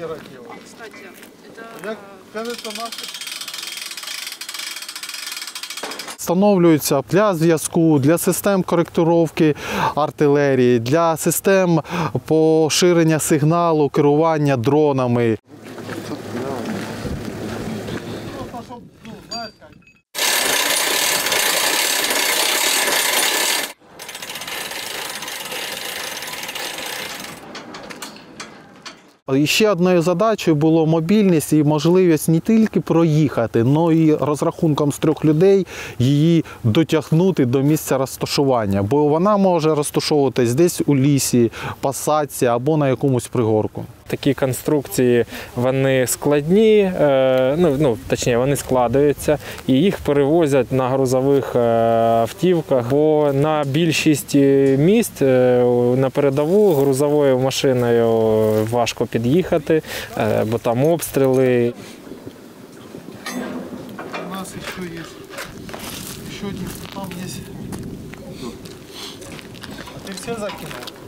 оперативно. Кстати, это... Як кажется, наші... Встановлюються для зв'язку, для систем коректировки артилерії, для систем поширення сигналу, керування дронами. І ще одною задачею було мобільність і можливість не тільки проїхати, але й розрахунком з 3 людей її дотягнути до місця розташування. Бо вона може розташовуватись десь у лісі, посадці або на якомусь пригорку. Такі конструкції, вони складні, точніше, вони складаються і їх перевозять на грузових автівках, бо на більшість місць на передову грузовою машиною важко під'їхати, бо там обстріли. У нас ще є, ще один, там є. А ти все закинув?